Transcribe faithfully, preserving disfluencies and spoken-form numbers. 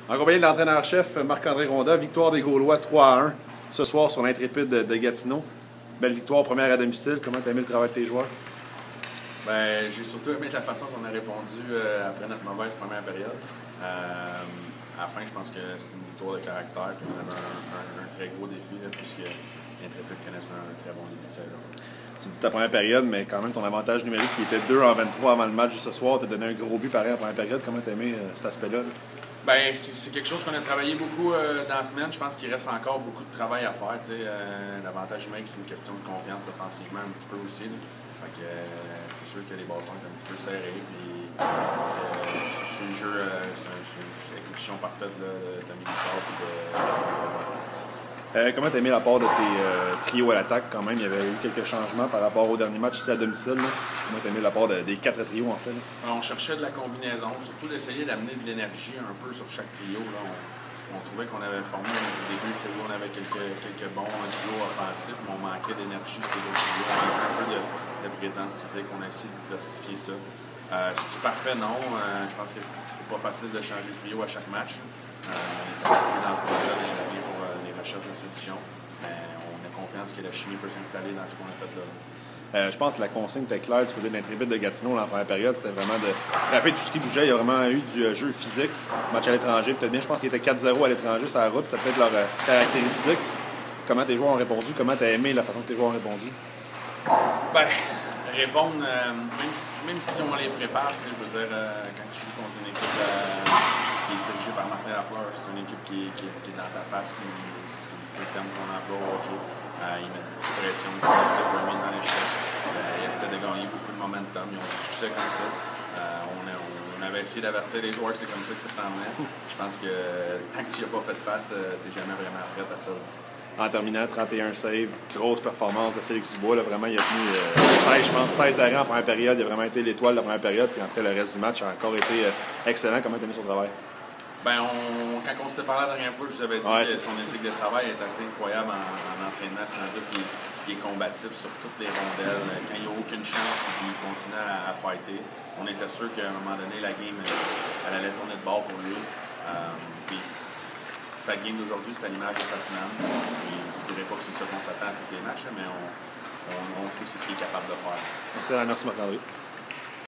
En compagnie de l'entraîneur-chef Marc-André Ronda, victoire des Gaulois trois à un ce soir sur l'Intrépide de Gatineau. Belle victoire, première à domicile. Comment tu as aimé le travail de tes joueurs? Ben, j'ai surtout aimé la façon qu'on a répondu euh, après notre mauvaise première période. Euh, à la fin, je pense que c'est une victoire de caractère. Puis on avait un, un, un très gros défi, là, puisque l'Intrépide connaissait un très bon début de saison. Tu dis ta première période, mais quand même ton avantage numérique qui était deux en vingt-trois avant le match de ce soir, tu as donné un gros but pareil en première période. Comment tu as aimé euh, cet aspect-là? Là? Ben, c'est quelque chose qu'on a travaillé beaucoup euh, dans la semaine. Je pense qu'il reste encore beaucoup de travail à faire. Euh, L'avantage numérique, c'est une question de confiance offensivement un petit peu aussi. Là. Fait que euh, c'est sûr que les bâtons sont un petit peu serrés. Puis, parce que euh, sur le jeu, euh, c'est une exécution parfaite là, de Tommy Dufault et de, de... Euh, comment tu as aimé l'apport de tes euh, trios à l'attaque quand même? Il y avait eu quelques changements par rapport au dernier match ici à domicile. Là. Comment tu as aimé l'apport de, des quatre trios en fait? Là? On cherchait de la combinaison, surtout d'essayer d'amener de l'énergie un peu sur chaque trio. Là. On, on trouvait qu'on avait formé au début de où on avait quelques, quelques bons duos offensifs, mais on manquait d'énergie sur les autres trios. On manquait un peu de, de présence physique. On a essayé de diversifier ça. Euh, C'est-tu parfait? Non. Euh, je pense que c'est pas facile de changer de trio à chaque match. Euh, on est un petit peu dans ce moment-là pour euh, les recherches de solutions. Mais on a confiance que la chimie peut s'installer dans ce qu'on a fait là. Euh, je pense que la consigne était claire du côté de l'Intrépide de Gatineau dans la première période. C'était vraiment de frapper tout ce qui bougeait. Il y a vraiment eu du euh, jeu physique. Match à l'étranger, peut-être bien. Je pense qu'il était quatre zéro à l'étranger sur la route. C'était peut-être leur euh, caractéristique. Comment tes joueurs ont répondu? Comment tu as aimé la façon que tes joueurs ont répondu? Ben, répondre, euh, même, si, même si on les prépare, je veux dire, euh, quand tu joues contre une équipe euh, qui est dirigée par Martin Lafleur, c'est une équipe qui, qui, qui est dans ta face, qui, c'est un petit peu le terme qu'on emploie au hockey. Euh, ils mettent beaucoup de pression, ils font cette remise en échec. Euh, ils essaient de gagner beaucoup de momentum, ils ont du succès comme ça. Euh, on, a, on avait essayé d'avertir les joueurs que c'est comme ça que ça s'en venait. Je pense que tant que tu n'y as pas fait face, euh, tu n'es jamais vraiment prêt à ça. En terminant, trente et un saves, grosse performance de Félix Dubois. Là, vraiment, il a tenu euh, seize, je pense, seize arrêts en première période. Il a vraiment été l'étoile de la première période. Puis après, le reste du match a encore été euh, excellent. Comment tu as mis son travail? Ben, on, quand on s'était parlé la dernière fois, je vous avais dit ouais, que son éthique de travail est assez incroyable en, en entraînement. C'est un gars qui, qui est combatif sur toutes les rondelles. Quand il n'y a aucune chance, il continue à, à fighter. On était sûr qu'à un moment donné, la game, elle allait tourner de bord pour lui. Euh, puis sa game d'aujourd'hui, c'est à l'image de sa semaine. Et je ne vous dirais pas que c'est ça qu'on s'attend à tous les matchs, mais on, on, on sait que c'est ce qu'il est capable de faire. Excellent, merci Marc-André.